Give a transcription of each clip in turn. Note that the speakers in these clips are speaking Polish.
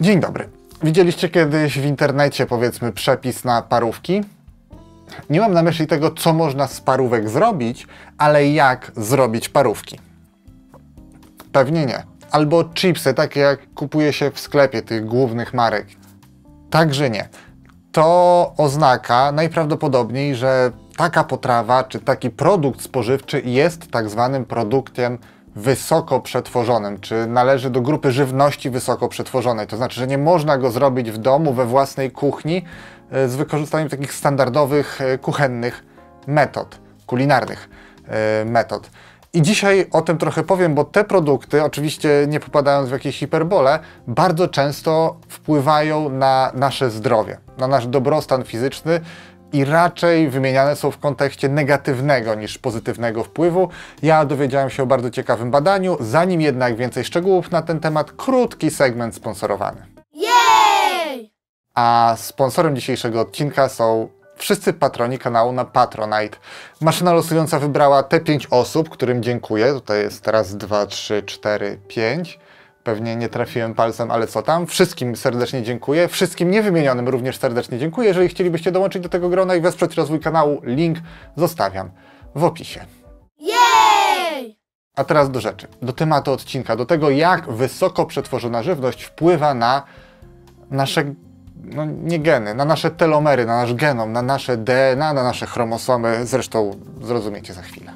Dzień dobry. Widzieliście kiedyś w internecie, powiedzmy, przepis na parówki? Nie mam na myśli tego, co można z parówek zrobić, ale jak zrobić parówki. Pewnie nie. Albo chipsy, takie jak kupuje się w sklepie tych głównych marek. Także nie. To oznaka najprawdopodobniej, że taka potrawa czy taki produkt spożywczy jest tak zwanym produktem wysoko przetworzonym, czy należy do grupy żywności wysoko przetworzonej. To znaczy, że nie można go zrobić w domu, we własnej kuchni z wykorzystaniem takich standardowych kuchennych metod, kulinarnych metod. I dzisiaj o tym trochę powiem, bo te produkty, oczywiście nie popadając w jakieś hiperbole, bardzo często wpływają na nasze zdrowie, na nasz dobrostan fizyczny i raczej wymieniane są w kontekście negatywnego niż pozytywnego wpływu. Ja dowiedziałem się o bardzo ciekawym badaniu, zanim jednak więcej szczegółów na ten temat, krótki segment sponsorowany. Jej! A sponsorem dzisiejszego odcinka są wszyscy patroni kanału na Patronite. Maszyna losująca wybrała te 5 osób, którym dziękuję. Tutaj jest raz, 2, 3, 4, 5. Pewnie nie trafiłem palcem, ale co tam. Wszystkim serdecznie dziękuję. Wszystkim niewymienionym również serdecznie dziękuję. Jeżeli chcielibyście dołączyć do tego grona i wesprzeć rozwój kanału, link zostawiam w opisie. Jej! A teraz do rzeczy, do tematu odcinka, do tego, jak wysoko przetworzona żywność wpływa na nasze, no nie geny, na nasze telomery, na nasz genom, na nasze DNA, na nasze chromosomy. Zresztą zrozumiecie za chwilę.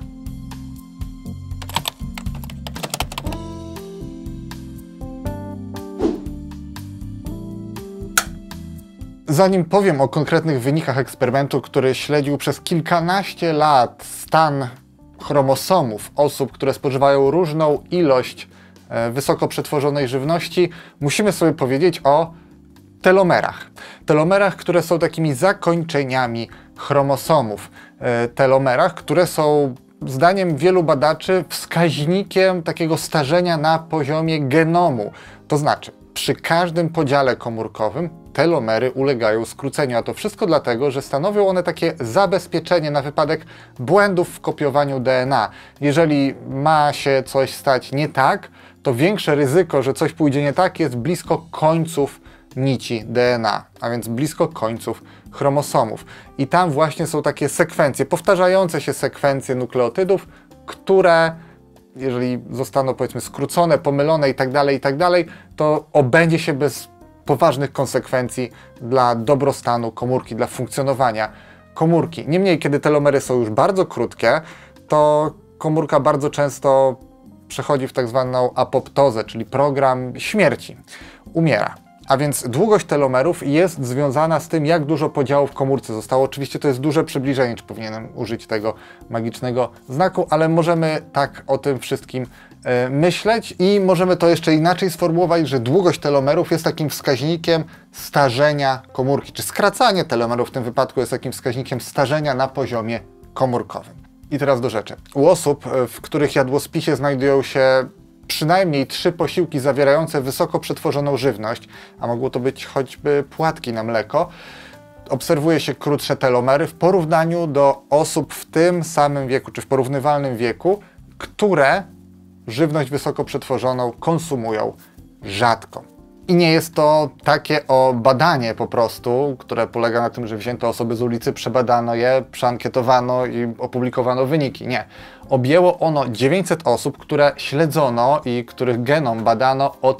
Zanim powiem o konkretnych wynikach eksperymentu, który śledził przez kilkanaście lat stan chromosomów osób, które spożywają różną ilość wysoko przetworzonej żywności, musimy sobie powiedzieć o telomerach. Telomerach, które są takimi zakończeniami chromosomów. Telomerach, które są zdaniem wielu badaczy wskaźnikiem takiego starzenia na poziomie genomu. To znaczy, przy każdym podziale komórkowym telomery ulegają skróceniu, a to wszystko dlatego, że stanowią one takie zabezpieczenie na wypadek błędów w kopiowaniu DNA. Jeżeli ma się coś stać nie tak, to większe ryzyko, że coś pójdzie nie tak, jest blisko końców nici DNA, a więc blisko końców chromosomów. I tam właśnie są takie sekwencje, powtarzające się sekwencje nukleotydów, które jeżeli zostaną, powiedzmy, skrócone, pomylone i tak dalej, to obędzie się bez poważnych konsekwencji dla dobrostanu komórki, dla funkcjonowania komórki. Niemniej, kiedy telomery są już bardzo krótkie, to komórka bardzo często przechodzi w tak zwaną apoptozę, czyli program śmierci. Umiera. A więc długość telomerów jest związana z tym, jak dużo podziałów w komórce zostało. Oczywiście to jest duże przybliżenie, czy powinienem użyć tego magicznego znaku, ale możemy tak o tym wszystkim myśleć i możemy to jeszcze inaczej sformułować, że długość telomerów jest takim wskaźnikiem starzenia komórki, czy skracanie telomerów w tym wypadku jest takim wskaźnikiem starzenia na poziomie komórkowym. I teraz do rzeczy. U osób, w których jadłospisie znajdują się przynajmniej 3 posiłki zawierające wysoko przetworzoną żywność, a mogło to być choćby płatki na mleko, obserwuje się krótsze telomery w porównaniu do osób w tym samym wieku, czy w porównywalnym wieku, które żywność wysoko przetworzoną konsumują rzadko. I nie jest to takie badanie po prostu, które polega na tym, że wzięto osoby z ulicy, przebadano je, przeankietowano i opublikowano wyniki. Nie. Objęło ono 900 osób, które śledzono i których genom badano od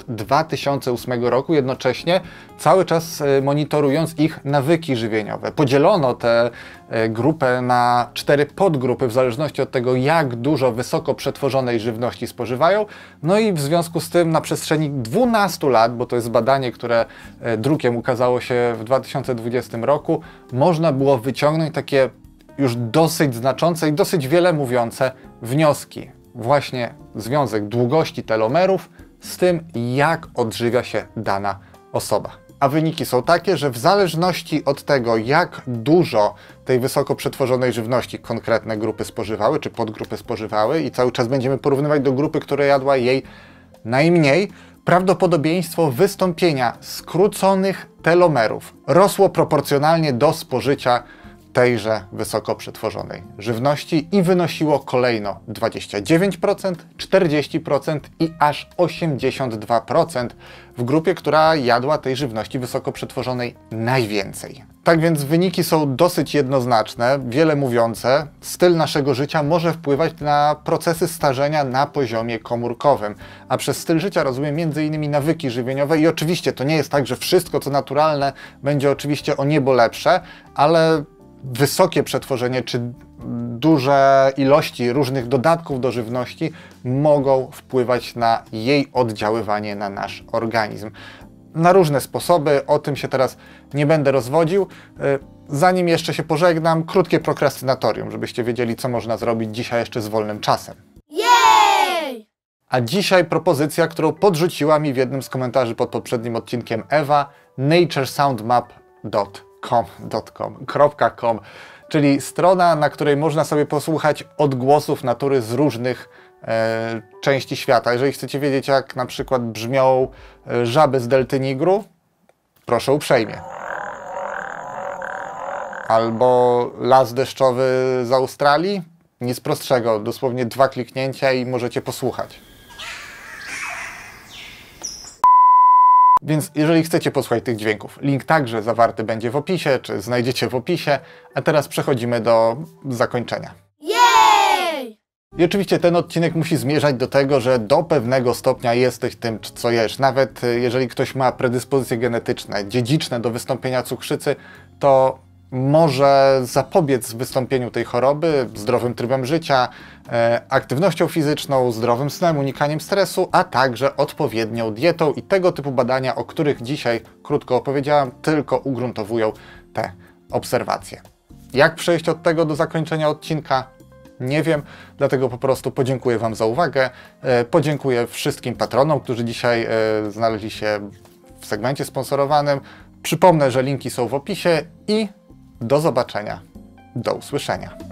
2008 roku, jednocześnie cały czas monitorując ich nawyki żywieniowe. Podzielono tę grupę na 4 podgrupy w zależności od tego, jak dużo wysoko przetworzonej żywności spożywają. No i w związku z tym na przestrzeni 12 lat, bo to jest badanie, które drukiem ukazało się w 2020 roku, można było wyciągnąć takie już dosyć znaczące i dosyć wiele mówiące wnioski. Właśnie związek długości telomerów z tym, jak odżywia się dana osoba. A wyniki są takie, że w zależności od tego, jak dużo tej wysoko przetworzonej żywności konkretne grupy spożywały, czy podgrupy spożywały, i cały czas będziemy porównywać do grupy, która jadła jej najmniej, prawdopodobieństwo wystąpienia skróconych telomerów rosło proporcjonalnie do spożycia tejże wysoko przetworzonej żywności i wynosiło kolejno 29%, 40% i aż 82% w grupie, która jadła tej żywności wysoko przetworzonej najwięcej. Tak więc wyniki są dosyć jednoznaczne, wiele mówiące. Styl naszego życia może wpływać na procesy starzenia na poziomie komórkowym, a przez styl życia rozumiem m.in. nawyki żywieniowe i oczywiście to nie jest tak, że wszystko co naturalne będzie oczywiście o niebo lepsze, ale wysokie przetworzenie czy duże ilości różnych dodatków do żywności mogą wpływać na jej oddziaływanie na nasz organizm. Na różne sposoby, o tym się teraz nie będę rozwodził. Zanim jeszcze się pożegnam, krótkie prokrastynatorium, żebyście wiedzieli, co można zrobić dzisiaj jeszcze z wolnym czasem. Jej! A dzisiaj propozycja, którą podrzuciła mi w jednym z komentarzy pod poprzednim odcinkiem Ewa, naturesoundmap.com, czyli strona, na której można sobie posłuchać odgłosów natury z różnych części świata. Jeżeli chcecie wiedzieć, jak na przykład brzmią żaby z delty Nigru, proszę uprzejmie. Albo las deszczowy z Australii, nic prostszego, dosłownie 2 kliknięcia i możecie posłuchać. Więc jeżeli chcecie posłuchać tych dźwięków, link także zawarty będzie w opisie, czy znajdziecie w opisie, a teraz przechodzimy do zakończenia. Jej! I oczywiście ten odcinek musi zmierzać do tego, że do pewnego stopnia jesteś tym, co jesz. Nawet jeżeli ktoś ma predyspozycje genetyczne, dziedziczne do wystąpienia cukrzycy, to może zapobiec wystąpieniu tej choroby zdrowym trybem życia, aktywnością fizyczną, zdrowym snem, unikaniem stresu, a także odpowiednią dietą i tego typu badania, o których dzisiaj krótko opowiedziałam, tylko ugruntowują te obserwacje. Jak przejść od tego do zakończenia odcinka? Nie wiem, dlatego po prostu podziękuję Wam za uwagę. Podziękuję wszystkim patronom, którzy dzisiaj znaleźli się w segmencie sponsorowanym. Przypomnę, że linki są w opisie i do zobaczenia, do usłyszenia.